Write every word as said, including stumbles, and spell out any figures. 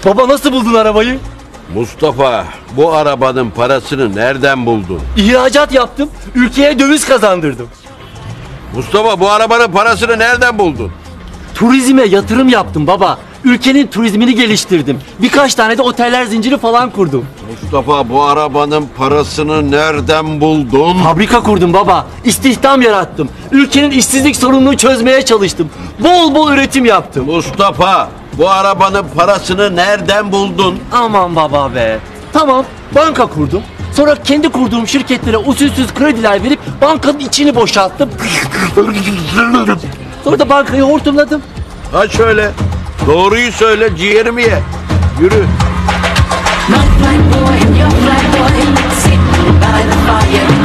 Baba nasıl buldun arabayı? Mustafa, bu arabanın parasını nereden buldun? İhracat yaptım, ülkeye döviz kazandırdım. Mustafa, bu arabanın parasını nereden buldun? Turizme yatırım yaptım baba. Ülkenin turizmini geliştirdim. Birkaç tane de oteller zinciri falan kurdum. Mustafa, bu arabanın parasını nereden buldun? Fabrika kurdum baba. İstihdam yarattım. Ülkenin işsizlik sorununu çözmeye çalıştım. Bol bol üretim yaptım. Mustafa, bu arabanın parasını nereden buldun? Aman baba be. Tamam, banka kurdum. Sonra kendi kurduğum şirketlere usulsüz krediler verip bankanın içini boşalttım. Sonra da bankayı hortumladım. Ha şöyle, doğruyu söyle, ciğerimi ye. Yürü. My black boy and your black boy sitting by the fire.